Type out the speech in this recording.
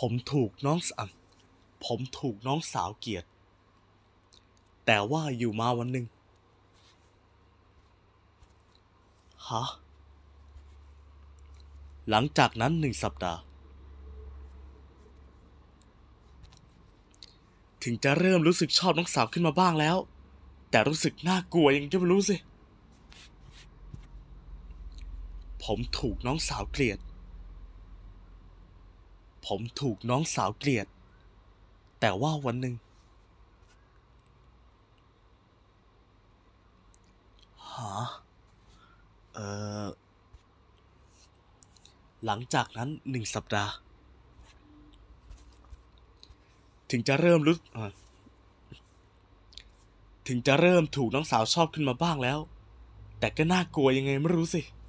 ผมถูกน้องสาวผมถูกน้องสาวเกลียดแต่ว่าอยู่มาวันหนึ่งฮะหลังจากนั้น1 สัปดาห์ถึงจะเริ่มรู้สึกชอบน้องสาวขึ้นมาบ้างแล้วแต่รู้สึกน่ากลัวยังจะไม่รู้สิผมถูกน้องสาวเกลียดผมถูกน้องสาวเกลียดแต่ว่าวันหนึ่งฮะเอ่อหลังจากนั้น1 สัปดาห์ถึงจะเริ่มรู้ถึงจะเริ่มถูกน้องสาวชอบขึ้นมาบ้างแล้วแต่ก็น่ากลัวยังไงไม่รู้สิ